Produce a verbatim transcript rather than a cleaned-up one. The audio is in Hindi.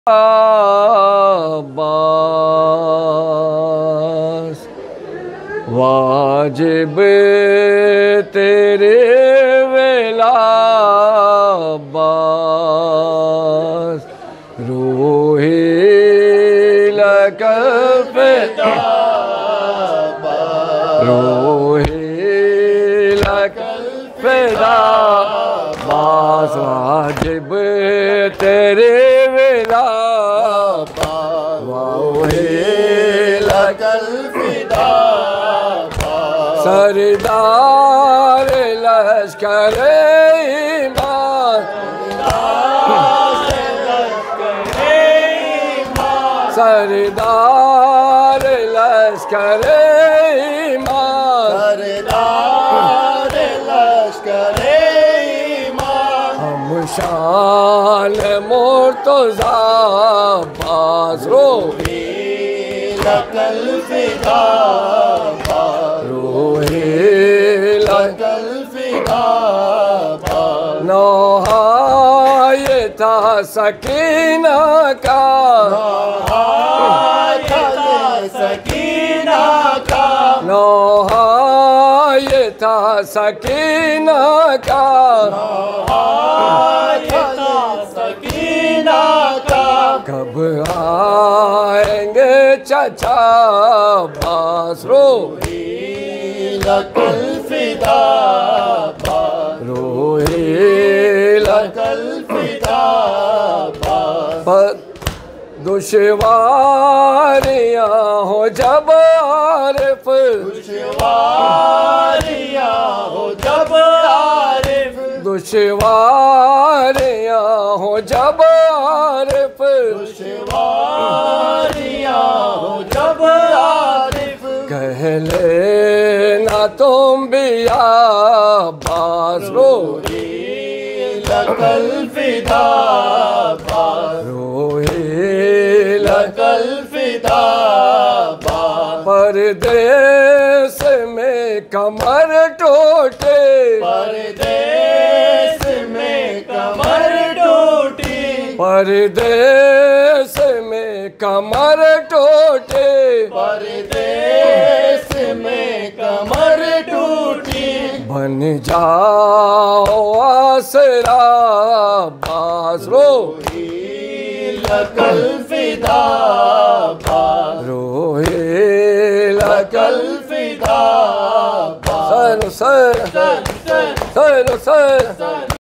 अब्बास वाजिब तेरे वेला अब्बास रूही लकल फिदा रूही लकल फिदा अब्बास वाजिब तेरे वेला सरदार लश्कर ईमान सरदार लश्कर ईमान सरदार लश्कर ईमान हम शान मुर्तज़ा अब्बास रूही लकल फिदा रूही लकल फिदा नौहा ये था सकीना का नौहा था सकीना का नौहा ये था सकीना का नौहा था सकीना का कब आएंगे चाचा अब्बास रूही लकल फिदा रूही लकल फिदा पर दुश्वारियाँ हो जब आरिफ दुश्वारियाँ हो जब आरिफ दुश्वारियाँ हो जब आरिफ दुश्वारियाँ हो जब आरिफ कह लेना तुम भी अब्बास रूही लकल फिदा रूही लकल फिदा परदेस में कमर टूटे परदेस में कमर टूटी परदेस में कमर टूटे परदेस में कमर टूटी बन जाओ आसरा अब्बास रूही लकल फिदा रूही लकल फिदा सर सर सर सर